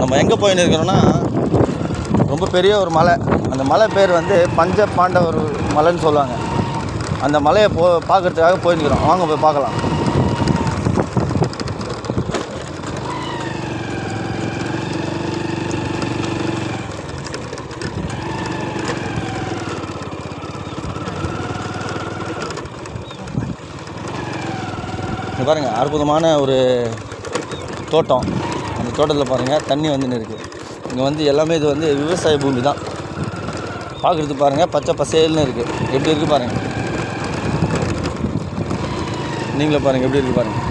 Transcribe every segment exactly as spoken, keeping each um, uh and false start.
நம்ம எங்கே போயின்னு இருக்கிறோன்னா ரொம்ப பெரிய ஒரு மலை. அந்த மலை பேர் வந்து பஞ்ச பாண்டவர் மலைன்னு சொல்லுவாங்க. அந்த மலையை போ பார்க்குறதுக்காக போயிருக்கிறோம். வாங்க போய் பார்க்கலாம். இங்கே பாருங்கள், அற்புதமான ஒரு தோட்டம். அந்த தோட்டத்தில் பாருங்கள் தண்ணி வந்துன்னு இருக்குது. இங்கே வந்து எல்லாமே இது வந்து விவசாய பூமி தான். பார்க்குறது பாருங்கள் பச்சை பசேல்னு இருக்குது. எப்படி இருக்குது பாருங்கள். நீங்களே பாருங்கள் எப்படி இருக்குது பாருங்கள்.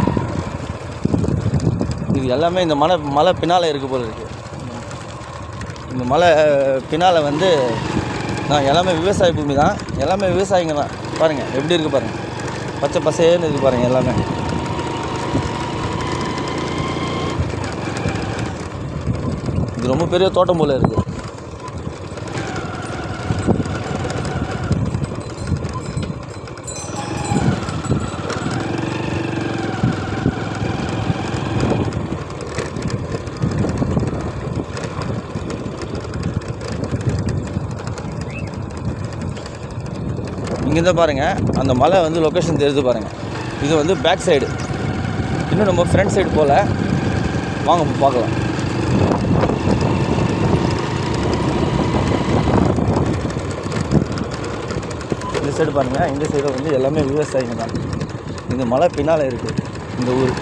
இது எல்லாமே இந்த மலை மலை பின்னால் இருக்குது போல் இருக்குது. இந்த மலை பின்னால் வந்து நான் எல்லாமே விவசாய பூமி தான். எல்லாமே விவசாயிங்க தான். பாருங்கள் எப்படி இருக்குது பாருங்கள். பச்சை பசேல்னு இருக்குது பாருங்கள் எல்லாமே. இது ரொம்ப பெரிய தோட்டம் போல் இருக்குது. இங்கேருந்து பாருங்கள் அந்த மலை வந்து லொக்கேஷன் தெரியுது பாருங்கள். இது வந்து பேக் சைடு. இன்னும் நம்ம ஃப்ரண்ட் சைடு போல். வாங்க பார்க்கலாம். இந்த சைடு பாருங்கள். இந்த சைடு வந்து எல்லாமே விவசாயிங்க தான். இந்த மலை பின்னால் இருக்குது இந்த ஊர்.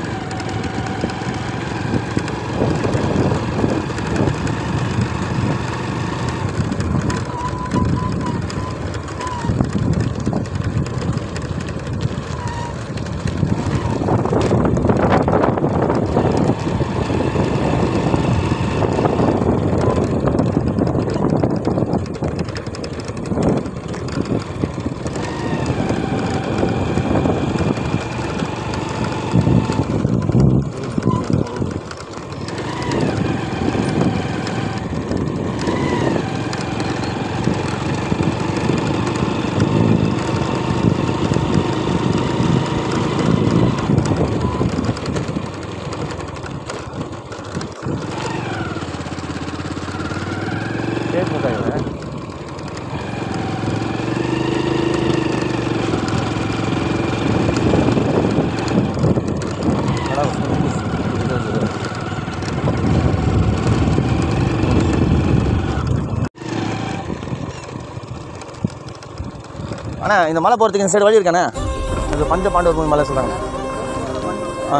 அண்ணா இந்த மலை போகிறதுக்கு இந்த சைடு வழி இருக்காண்ணே. இது பஞ்ச பாண்டவர் மலை சொல்கிறாங்க. ஆ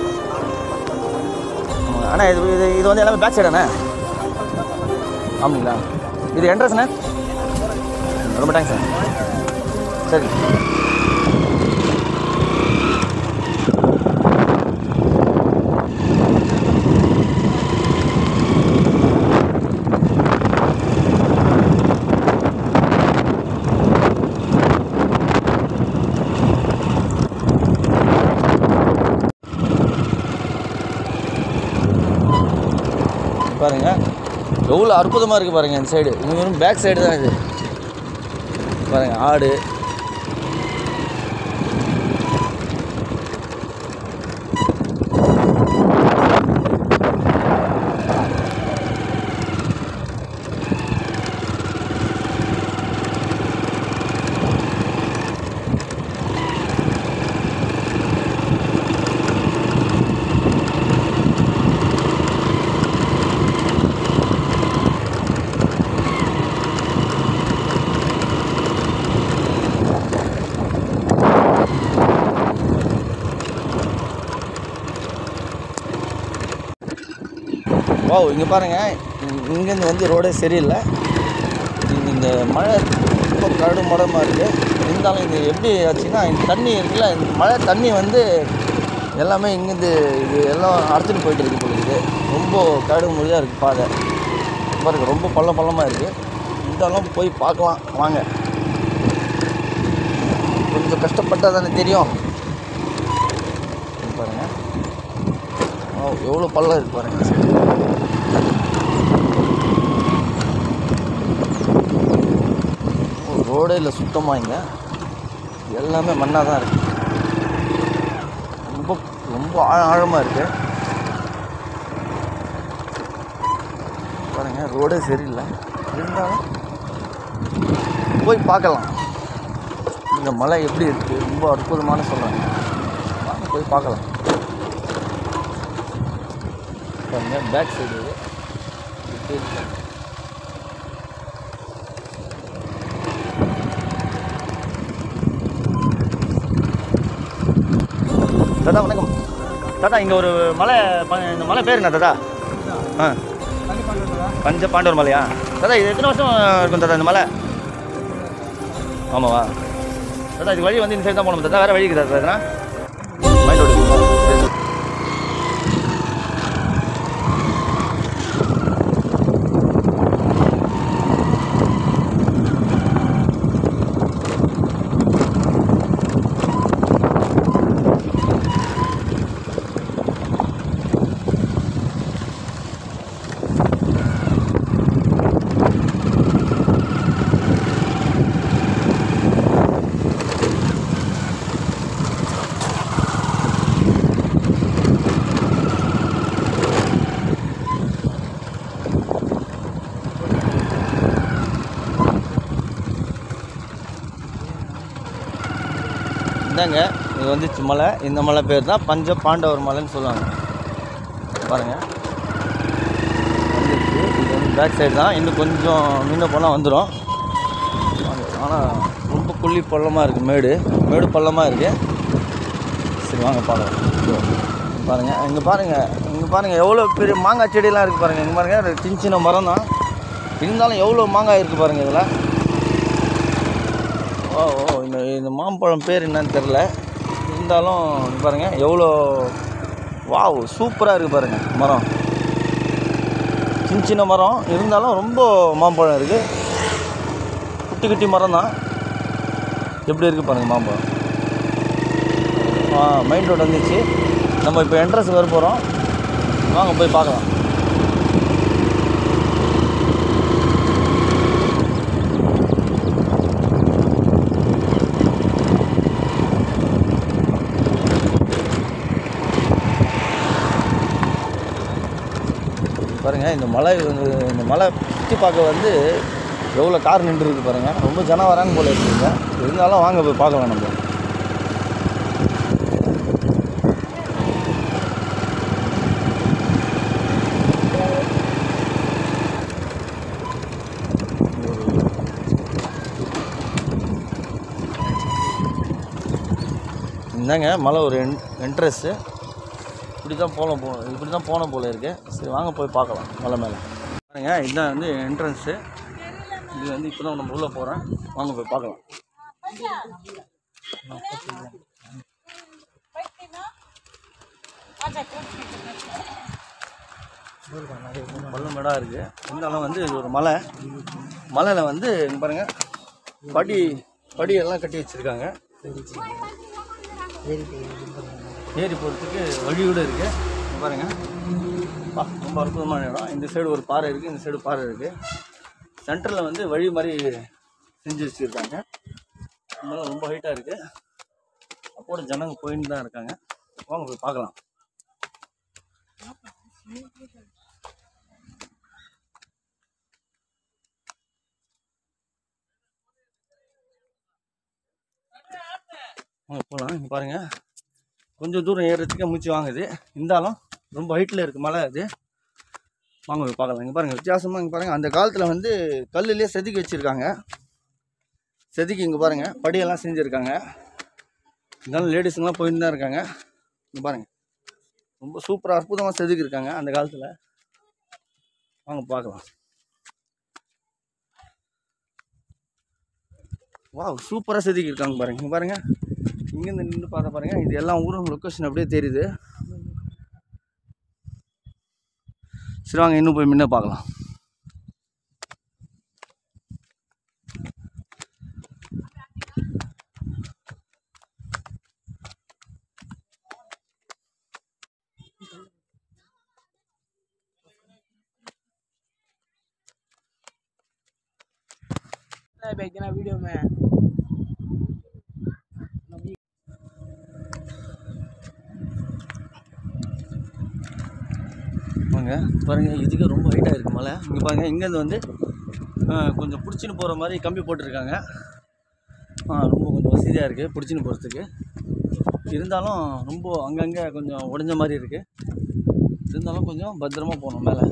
அண்ணா இது இது இது வந்து எல்லாமே பேக் சைடாண்ணே. ஆமாங்களா? இது என்ட்ரன்ஸ்ண்ணே. ரொம்ப தேங்க்ஸ் சார். சரி பாருங்கள் எவ்வளோ அற்புதமாக இருக்குது பாருங்கள். இந்த சைடு இது வெறும் பேக் சைடு தான். இது பாருங்கள் ஆடு. ஓ இங்கே பாருங்கள். இங்கேருந்து வந்து ரோடே சரியில்லை. இந்த மழை ரொம்ப கரடு முடமாக இருக்குது. இருந்தாலும் இது எப்படி ஆச்சுன்னா இந்த தண்ணி இருக்குல்ல, இந்த மழை தண்ணி வந்து எல்லாமே இங்கேருந்து இது எல்லாம் அறுத்துட்டு போயிட்டு இருக்குது போல இருக்குது. ரொம்ப கரடு முறையாக இருக்குது பாதை. பாருங்க ரொம்ப பள்ளம் பள்ளமாக இருக்குது. இருந்தாலும் போய் பார்க்கலாம் வாங்க. கொஞ்சம் கஷ்டப்பட்டால் தானே தெரியும். பாருங்கள் ஓ எவ்வளோ பள்ளம் இருக்குது பாருங்கள். ரோடே இல்லை சுத்தமாக. இங்கே எல்லாமே மண்ணாக தான் இருக்குது. ரொம்ப ரொம்ப ஆழமாக இருக்குது. பாருங்கள் ரோடே சரியில்லை, இருந்தாலும் போய் பார்க்கலாம் இந்த மலை எப்படி இருக்குது. ரொம்ப அற்புதமான சொல்கிறாங்க, வாங்க போய் பார்க்கலாம். பாருங்கள் பேக் சைடு எப்படி இருக்கு. தாத்தா வணக்கம். தாத்தா இங்கே ஒரு மலை, இந்த மலை பேர் என்ன தாத்தா? ஆ பஞ்ச பாண்டவர் மலையா தாத்தா? இது எத்தனை வருஷம் இருக்கும் தாத்தா இந்த மலை? ஆமாவா தாத்தா? இது வழி வந்து இந்த சைடு தான் போகணும் தாத்தா, வேறு வழி இருக்குதா தாத்தா? மைண்ட் ரோடு இதாங்க. இது வந்து மலை, இந்த மலை பேர் தான் பஞ்ச பாண்டவர் மலைன்னு சொல்லுவாங்க. பாருங்கள் வந்துருச்சு. இது வந்து பேக் சைடு தான், இன்னும் கொஞ்சம் முன்ன போனால் வந்துடும். ஆனால் ரொம்ப குழி பள்ளமாக இருக்குது, மேடு மேடு பள்ளமாக இருக்குது. சரி வாங்க பார்க்கலாம். பாருங்கள் இங்கே பாருங்கள், இங்கே பாருங்கள் எவ்வளோ பெரிய மாங்காய் செடியெல்லாம் இருக்குது பாருங்கள். இங்கே பாருங்கள் சின்ன சின்ன மரம் தான், இருந்தாலும் எவ்வளோ மாங்காய் இருக்குது பாருங்கள் இதில். ஓ ஓ இந்த இந்த மாம்பழம் பேர் என்னன்னு தெரில, இருந்தாலும் பாருங்கள் எவ்வளோ வாவ் சூப்பராக இருக்குது பாருங்கள். மரம் சின்ன சின்ன மரம், இருந்தாலும் ரொம்ப மாம்பழம் இருக்குது. குட்டி குட்டி மரம் தான், எப்படி இருக்குது பாருங்கள் மாம்பழம். ஆ மெயின் ரோடு வந்துச்சு. நம்ம இப்போ என்ட்ரன்ஸ் வர போகிறோம், வாங்க போய் பார்க்கலாம். பாருங்கள் இந்த மலை, இந்த மலை சுற்றி பார்க்க வந்து எவ்வளோ கார் நின்றுருக்கு பாருங்கள். ரொம்ப ஜனம் வராங்க போல இருக்குங்க, இருந்தாலும் வாங்க போய் பார்க்கலாம். நம்ம இந்தாங்க மலை ஒரு என் என்ட்ரன்ஸு. இப்படி தான் போகலாம், போ இப்படி தான் போன போல் இருக்குது. சரி வாங்க போய் பார்க்கலாம் மலை மேலே. பாருங்க இதுதான் வந்து என்ட்ரன்ஸு. இது வந்து இப்போ தான் நம்ம உள்ளே போகிறோம், வாங்க போய் பார்க்கலாம். பள்ளம் மேடாக இருக்குது, இருந்தாலும் வந்து இது ஒரு மலை. மலையில் வந்து இங்கே பாருங்கள் படி படியெல்லாம் கட்டி வச்சுருக்காங்க. ஏறி போகிறதுக்கு வழியோடு இருக்குது. பாருங்கள் பா ரொம்ப அற்புதமான இடம். இந்த சைடு ஒரு பாறை இருக்குது, இந்த சைடு பாறை இருக்குது. சென்டரில் வந்து வழி மாதிரி செஞ்சு வச்சுருக்காங்க. இதெல்லாம் ரொம்ப ஹைட்டாக இருக்குது. அப்போட ஜனங்க போயின்னு தான் இருக்காங்க, வாங்க போய் பார்க்கலாம். வாங்க போகலாம். இங்கே பாருங்கள் கொஞ்சம் தூரம் ஏறுறதுக்கே மூச்சு வாங்குது, இருந்தாலும் ரொம்ப ஹைட்டில் இருக்குது மலை அது. வாங்க போய் பார்க்கலாம். இங்கே பாருங்கள் வித்தியாசமாக, இங்கே பாருங்கள் அந்த காலத்தில் வந்து கல்லுலேயே செதுக்கி வச்சுருக்காங்க. செதுக்கி இங்கே பாருங்கள் படியெல்லாம் செஞ்சுருக்காங்க. இருந்தாலும் லேடிஸுங்கெலாம் போயின்னு தான் இருக்காங்க. இங்கே பாருங்கள் ரொம்ப சூப்பராக அற்புதமாக செதுக்கியிருக்காங்க அந்த காலத்தில். வாங்க பார்க்கலாம். வா சூப்பராக செதுக்கியிருக்காங்க பாருங்கள். இங்கே பாருங்கள் இங்கேருந்து நின்று பார்த்தா பாருங்கள் இது எல்லா ஊரும் லொக்கேஷன் அப்படியே தெரியுது. சரி வாங்க இன்னும் போய் முன்ன பார்க்கலாம். वीडियो में வாங்க பாருங்கள் பாருங்கள் இதுக்கு ரொம்ப ஹைட்டாக இருக்குது மலை. இங்கே பாருங்கள் இங்கேருந்து வந்து கொஞ்சம் பிடிச்சின்னு போகிற மாதிரி கம்பி போட்டிருக்காங்க. ரொம்ப கொஞ்சம் வசதியாக இருக்குது பிடிச்சின்னு போகிறதுக்கு. இருந்தாலும் ரொம்ப அங்கங்கே கொஞ்சம் உடஞ்ச மாதிரி இருக்குது. இருந்தாலும் கொஞ்சம் பத்திரமா போகணும் மேலே.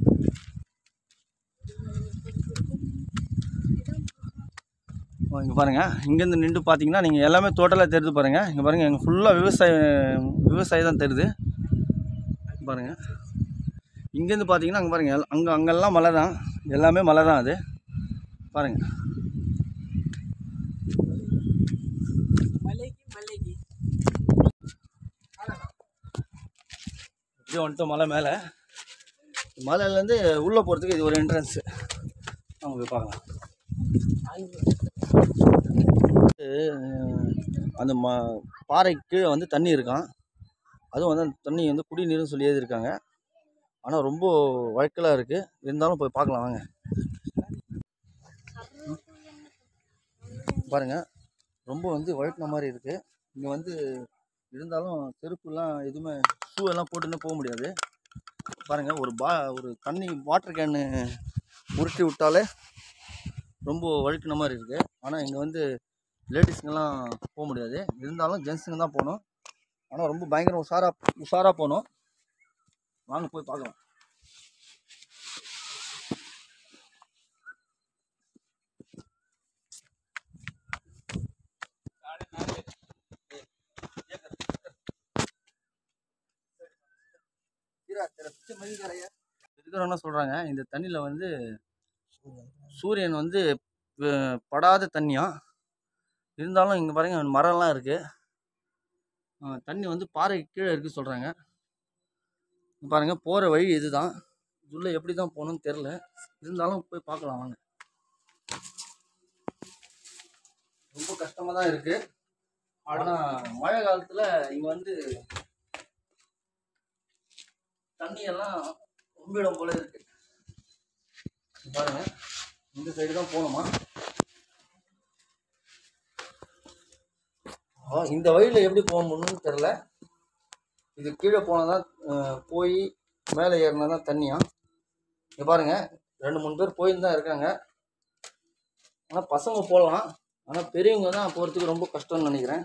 இங்கே பாருங்கள் இங்கேருந்து நின்று பார்த்தீங்கன்னா நீங்கள் எல்லாமே டோட்டலாக தெரியுது பாருங்கள். இங்கே பாருங்கள் எங்கள் ஃபுல்லாக விவசாயம் விவசாயம் தான் தெரியுது பாருங்கள். இங்கேருந்து பார்த்தீங்கன்னா அங்கே பாருங்கள் அங்கே அங்கெல்லாம் மலை தான், எல்லாமே மலை தான் அது பாருங்கள். இப்படியே வந்துட்டோம் மலை மேலே. மலையிலேருந்து உள்ளே போகிறதுக்கு இது ஒரு என்ட்ரன்ஸு. அவங்க போய் பார்க்கலாம். அந்த ம பாறைக்கு கீழே வந்து தண்ணி இருக்கான். அதுவும் வந்து அந்த தண்ணி வந்து குடிநீர்னு சொல்லி எழுதியிருக்காங்க. ஆனால் ரொம்ப வழக்கலாக இருக்குது. இருந்தாலும் போய் பார்க்கலாம் வாங்க. பாருங்கள் ரொம்ப வந்து வழுக்கின மாதிரி இருக்குது. இங்கே வந்து இருந்தாலும் செருப்புலாம் எதுவுமே ஷூ எல்லாம் போட்டுன்னு போக முடியாது. பாருங்கள் ஒரு பா ஒரு தண்ணி வாட்டர் கேனு உருட்டி விட்டாலே ரொம்ப வழுக்கின மாதிரி இருக்குது. ஆனால் இங்கே வந்து லேடிஸுங்கெல்லாம் போக முடியாது. இருந்தாலும் ஜென்ஸுங்க தான் போகணும். ஆனால் ரொம்ப பயங்கர உஷாராக உஷாராக போகணும். வாங்க போய் பார்க்கலாம். இருக்கிறவங்க சொல்கிறாங்க இந்த தண்ணியில் வந்து சூரியன் வந்து படாத தண்ணியா. இருந்தாலும் இங்கே பாருங்கள் மரம்லாம் இருக்குது. தண்ணி வந்து பாறை கீழே இருக்குது சொல்கிறாங்க. பாருங்கள் போகிற வழி இதுதான். உள்ளே எப்படி தான் போகணுன்னு தெரில. இருந்தாலும் போய் பார்க்கலாம் வாங்க. ரொம்ப கஷ்டமாக தான் இருக்குது. ஆனால் மழை காலத்தில் இங்கே வந்து தண்ணியெல்லாம் ரொம்பிடும் போல இருக்குது. பாருங்கள் இந்த சைடு தான் போகணுமா. இந்த வழியில் எப்படி போக முடியும்னு தெரில. இது கீழே போனால் தான் போய் மேலே ஏறினா தான் தண்ணியா. இங்கே பாருங்கள் ரெண்டு மூணு பேர் போயின்னு தான் இருக்காங்க. ஆனால் பசங்க போகலாம். ஆனால் பெரியவங்க தான் போகிறதுக்கு ரொம்ப கஷ்டம்னு நினைக்கிறேன்.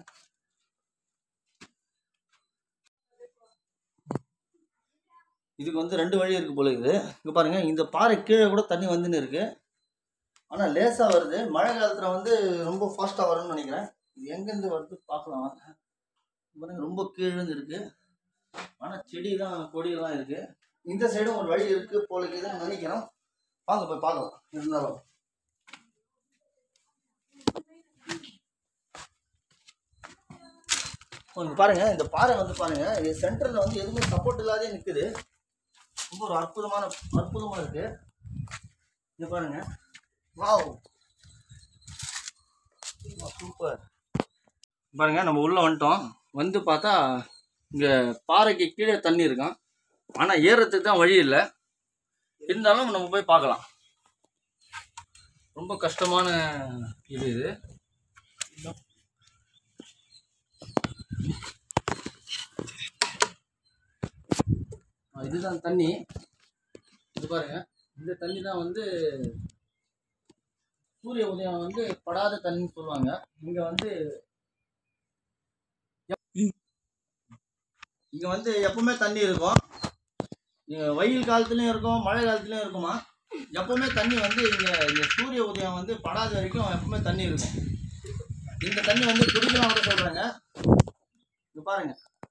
இதுக்கு வந்து ரெண்டு வழி இருக்குது போல இருக்குது. இங்கே பாருங்கள் இந்த பாறை கீழே கூட தண்ணி வந்துன்னு இருக்குது. ஆனால் லேசாக வருது. மழை காலத்தில் வந்து ரொம்ப ஃபாஸ்ட்டாக வரும்னு நினைக்கிறேன். இது எங்கேருந்து வருது பார்க்கலாம். பாருங்கள் ரொம்ப கீழேருந்து இருக்குது. ஆனால் செடி தான் கொடியெல்லாம் இருக்குது. இந்த சைடும் ஒரு வழி இருக்குது போல இருக்குதுன்னு நினைக்கிறோம். வாங்க போய் பார்க்கலாம். இருந்தாலும் கொஞ்சம் பாருங்கள் இந்த பாறை வந்து பாருங்கள் இது சென்டரில் வந்து எதுவுமே சப்போர்ட் இல்லாதே நிற்குது. ரொம்ப ஒரு அற்புதமான அற்புதமாக இருக்குது. இங்கே பாருங்கள். Wow super. பாருங்க நம்ம உள்ளே வந்துட்டோம். வந்து பார்த்தா இங்கே பாறைக்கு கீழே தண்ணி இருக்கான். ஆனால் ஏறுறதுக்கு தான் வழி இல்லை. இருந்தாலும் நம்ம போய் பார்க்கலாம். ரொம்ப கஷ்டமான இது இது இதுதான் தண்ணி. இது பாருங்க இந்த தண்ணி தான் வந்து சூரிய உதயம் வந்து படாத தண்ணின்னு சொல்லுவாங்க. இங்கே வந்து இங்கே வந்து எப்பவுமே தண்ணி இருக்கும். வெயில் காலத்துலேயும் இருக்கும் மழை காலத்துலேயும் இருக்குமா. எப்பவுமே தண்ணி வந்து இங்கே இந்த சூரிய உதயம் வந்து படாத வரைக்கும் எப்பவுமே தண்ணி இருக்கும். இந்த தண்ணி வந்து குடிக்கலாம் கூட சொல்கிறாங்க. இங்கே பாருங்க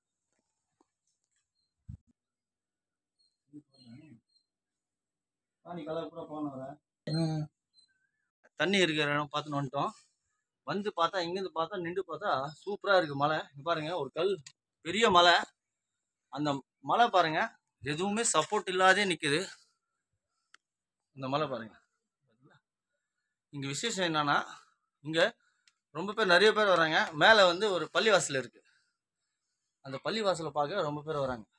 தண்ணி இருக்கிற இடம் பார்த்துன்னு வந்துட்டோம். வந்து பார்த்தா இங்கேருந்து பார்த்தா நின்று பார்த்தா சூப்பராக இருக்குது மலை. இங்கே பாருங்கள் ஒரு கல் பெரிய மலை. அந்த மலை பாருங்கள் எதுவுமே சப்போர்ட் இல்லாதே நிற்குது. அந்த மலை பாருங்கள். இங்கே விசேஷம் என்னன்னா இங்கே ரொம்ப பேர் நிறைய பேர் வராங்க. மேலே வந்து ஒரு பள்ளிவாசல் இருக்குது. அந்த பள்ளிவாசலை பார்க்க ரொம்ப பேர் வராங்க.